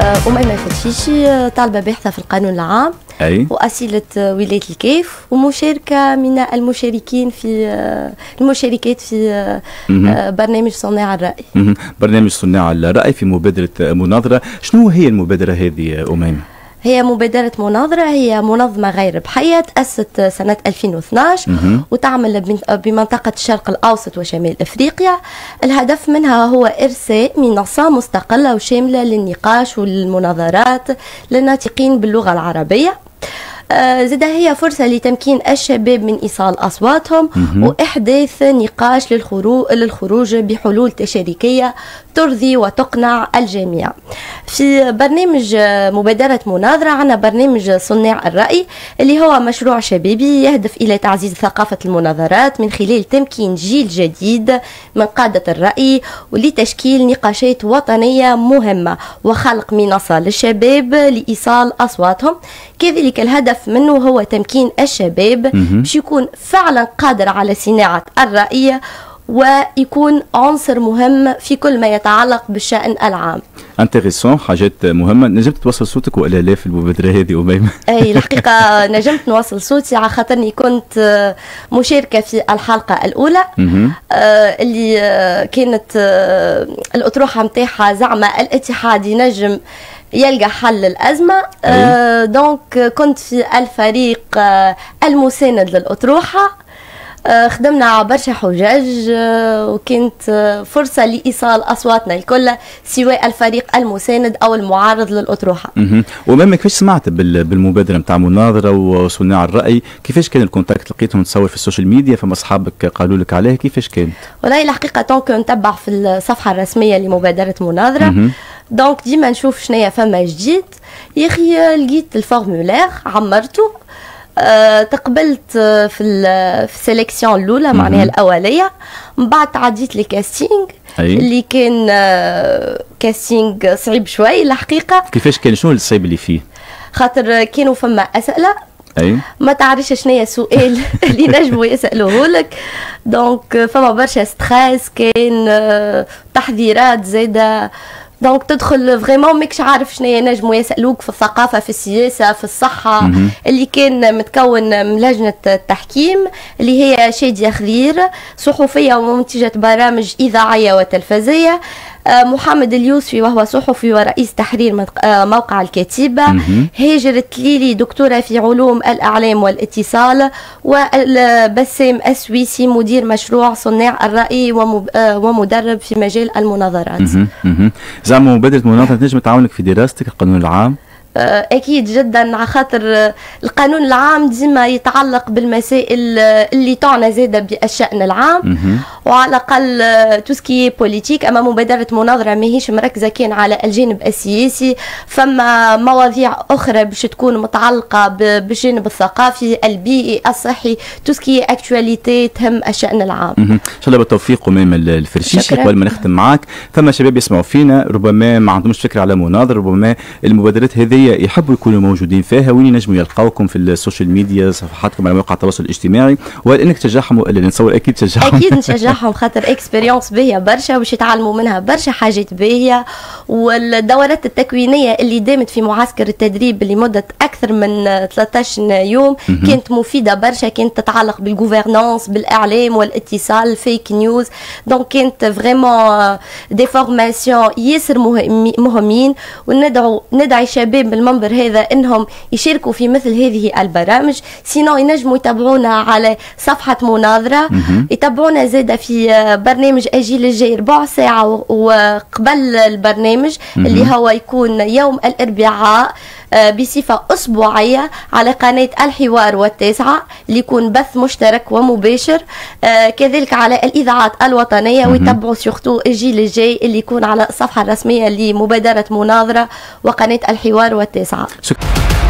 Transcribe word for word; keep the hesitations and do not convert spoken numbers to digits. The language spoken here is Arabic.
أميمة فتشيشي، طالبة باحثة في القانون العام أي. وأصيلة ولاية الكيف، ومشاركة من المشاركين في المشاركات في برنامج صناع الرأي. برنامج صناع الرأي في مبادرة مناظرة. شنو هي المبادرة هذه أميمة؟ هي مبادرة مناظرة، هي منظمة غير ربحية تأسست سنة ألفين واثناش وتعمل بمنطقة الشرق الأوسط وشمال أفريقيا. الهدف منها هو إرساء منصة مستقلة وشاملة للنقاش والمناظرات للناطقين باللغة العربية. آه زادة هي فرصة لتمكين الشباب من إيصال أصواتهم وإحداث نقاش للخروج, للخروج بحلول تشاركية ترضي وتقنع الجميع. في برنامج مبادرة مناظرة عنا برنامج صناع الرأي اللي هو مشروع شبابي يهدف إلى تعزيز ثقافة المناظرات من خلال تمكين جيل جديد من قادة الرأي ولتشكيل نقاشات وطنية مهمة وخلق منصة للشباب لإيصال أصواتهم. كذلك الهدف منه هو تمكين الشباب باش يكون فعلا قادر على صناعة الرأي ويكون عنصر مهم في كل ما يتعلق بالشأن العام. انتريسون، حاجات مهمه. نجمت توصل صوتك ولا لا في المبادره هذه أميمة؟ اي الحقيقه نجمت نوصل صوتي على خاطرني كنت مشاركه في الحلقه الاولى آه اللي كانت آه الاطروحه نتاعها زعما الاتحاد ينجم يلقى حل للأزمة. آه دونك كنت في الفريق آه المساند للأطروحة. آه خدمنا برشا حجاج آه وكانت آه فرصة لإيصال أصواتنا الكل سواء الفريق المساند أو المعارض للأطروحة. وماما كيفاش سمعت بالمبادرة متاع مناظرة وصناع الرأي؟ كيفاش كان الكونتاكت؟ لقيتهم تصور في السوشيال ميديا؟ فما أصحابك قالوا لك عليها؟ كيفاش كانت؟ والله الحقيقة طونك نتبع في الصفحة الرسمية لمبادرة مناظرة. دونك ديما نشوف شنيا فما جديد. يا اخي لقيت الفورمولير عمرته. أه تقبلت في في السيليكسيون الاولى معناها الاوليه. من بعد تعديت لكاستينغ اللي كان أه كاستينغ صعيب شوي الحقيقه. كيفاش كان؟ شنو الصعيب اللي فيه؟ خاطر كانوا فما اسئله أي. ما تعرفش شنو السؤال اللي نجموا يسالوه لك. دونك فما برشا ستريس، كان أه تحذيرات زاده. دونك تدخل فريمون ماكش عارف شنو ينجموا يسالوك في الثقافه، في السياسه، في الصحه. مم. اللي كان متكون من لجنه التحكيم اللي هي شاديه خضير، صحفيه ومنتجه برامج اذاعيه وتلفزيه، محمد اليوسفي وهو صحفي ورئيس تحرير موقع الكتيبة، هاجر التليلي دكتورة في علوم الإعلام والاتصال، وبسام السويسي مدير مشروع صناع الرأي ومدرب في مجال المناظرات. زعما مبادرة مناظرة تنجم تعاونك في دراستك القانون العام؟ أكيد جدا، على خاطر القانون العام ديما يتعلق بالمسائل اللي تعنى زادة بالشأن العام وعلى الأقل توسكي بوليتيك. أما مبادرة مناظرة ماهيش مركزة كان على الجانب السياسي، فما مواضيع أخرى باش تكون متعلقة بالجانب الثقافي البيئي الصحي، توسكي أكتواليتي تهم الشأن العام. إن شاء الله بالتوفيق أميمة الفرشيشي. قبل ما نختم معك، ثم شباب يسمعوا فينا ربما ما عندهمش فكرة على مناظرة، ربما المبادرات هذه يحبوا يكونوا موجودين فيها، وين ينجموا يلقاوكم في السوشيال ميديا، صفحاتكم على مواقع التواصل الاجتماعي؟ وانك تشجعهم ولا نتصور اكيد تشجعهم؟ اكيد نشجعهم خاطر اكسبيريونس باهيه برشا وباش يتعلموا منها برشا حاجات باهيه. والدورات التكوينيه اللي دامت في معسكر التدريب لمده اكثر من ثلاثة عشر يوم كانت مفيده برشا، كانت تتعلق بالغوفرنانس، بالاعلام والاتصال، الفيك نيوز. دونك كانت فريمون دي فورماسيون ياسر مهمين. وندعو ندعي شباب المنبر هذا انهم يشاركوا في مثل هذه البرامج. سينو ينجموا يتابعونا على صفحه مناظره، يتابعونا زاده في برنامج اجيل الجاي ربع ساعه وقبل البرنامج اللي هو يكون يوم الاربعاء بصفة أسبوعية على قناة الحوار والتاسعة اللي يكون بث مشترك ومباشر، كذلك على الإذاعات الوطنية. ويتبعوا سيرتو الجيل الجاي اللي يكون على الصفحة الرسمية لمبادرة مناظرة وقناة الحوار والتاسعة.